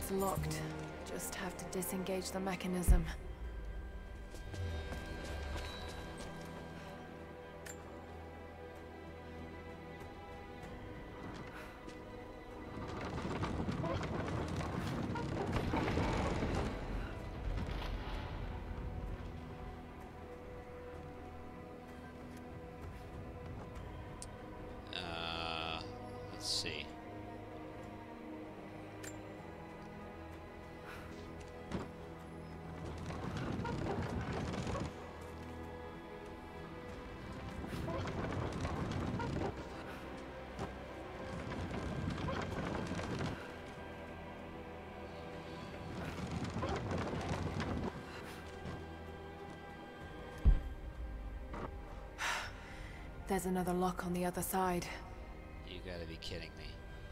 It's locked. Just have to disengage the mechanism. Let's see. There's another lock on the other side. You gotta be kidding me.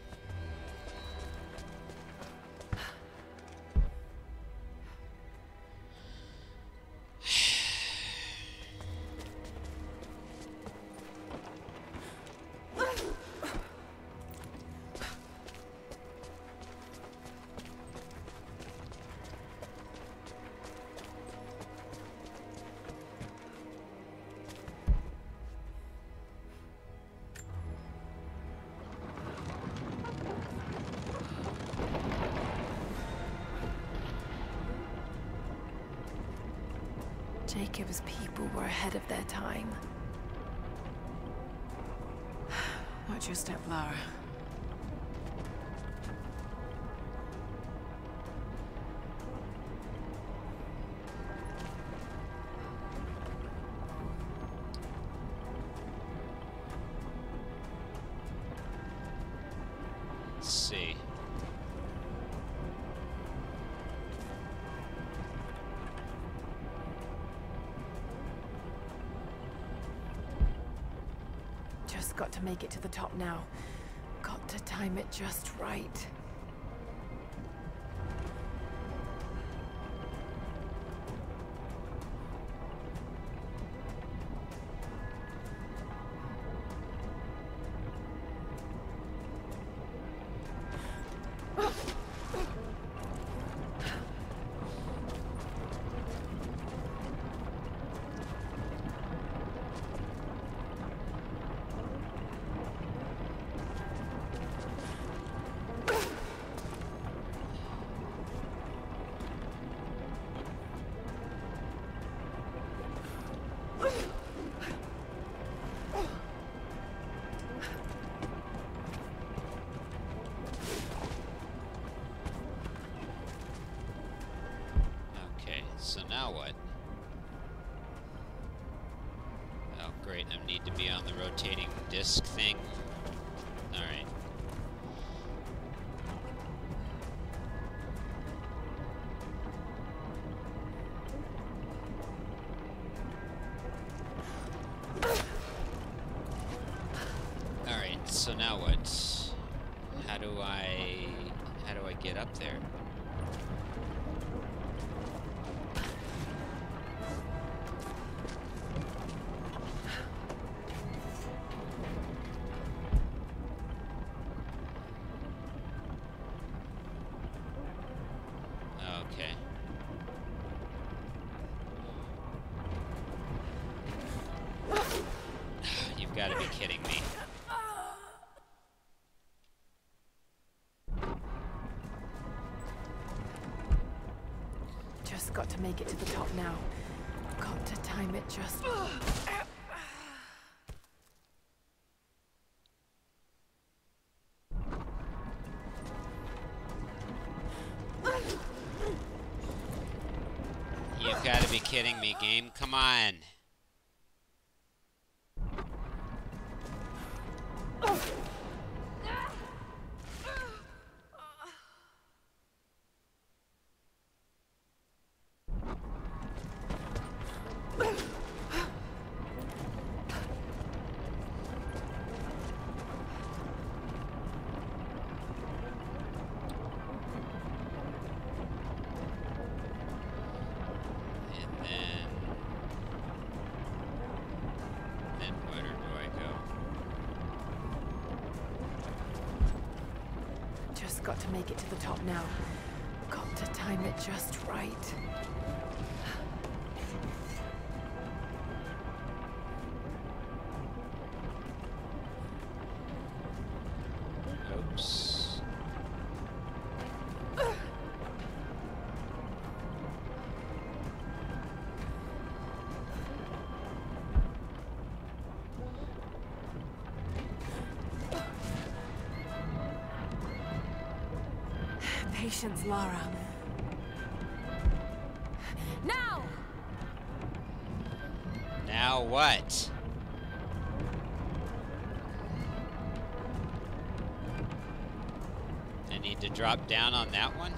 Jacob's people were ahead of their time. Watch your step, Lara. Let's see. Just got to make it to the top now. Got to time it just right. So now what? Oh great, I need to be on the rotating disc thing. Alright. Alright, so now what? How do I get up there? Okay. You've got to be kidding me. Just got to make it to the top now. Got to time it just... You've got to be kidding me, game. Come on. Then where do I go? Just got to make it to the top now. time it just right. Oops. Patience, Lara. Now! Now what? I need to drop down on that one?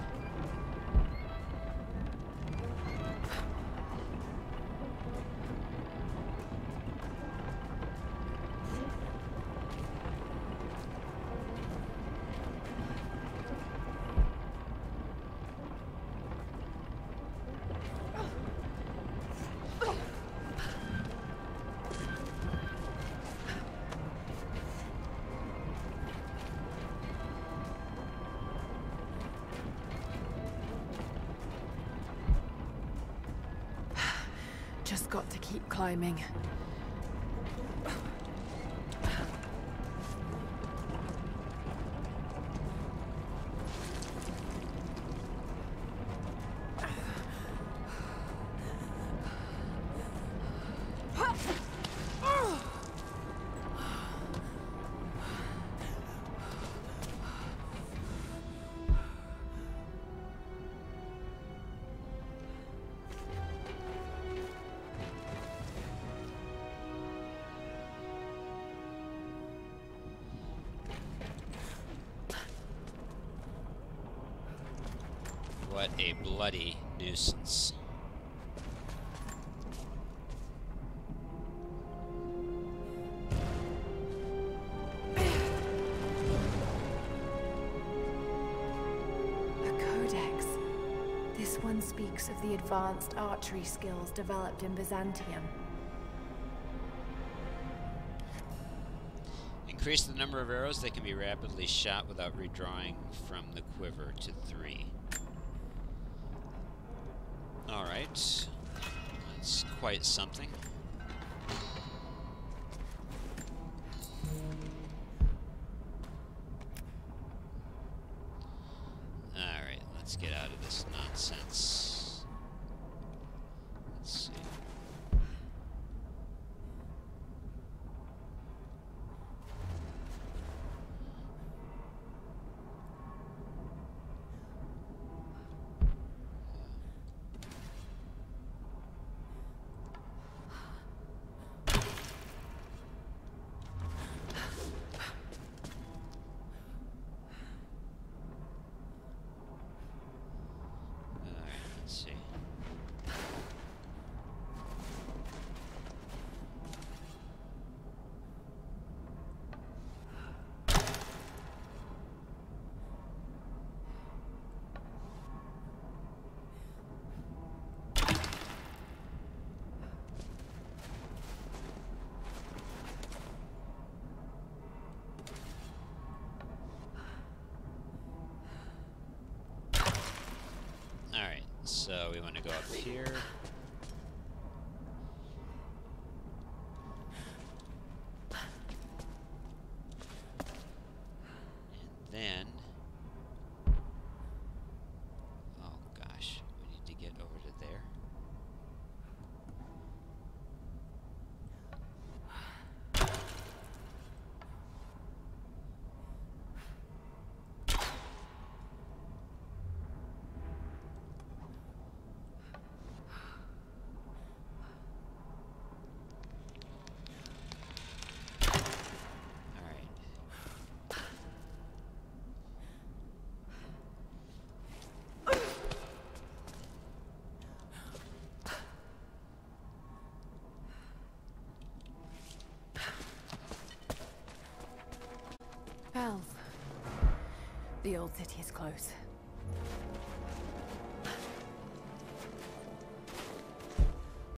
Just got to keep climbing. What a bloody nuisance. A codex. This one speaks of the advanced archery skills developed in Byzantium. Increase the number of arrows that can be rapidly shot without redrawing from the quiver to 3. Alright. That's quite something. Alright, let's get out of this nonsense. Let's see. Let's see. Alright, so we want to go up here. And then... oh gosh, we need to get over to there. Bells. The old city is close.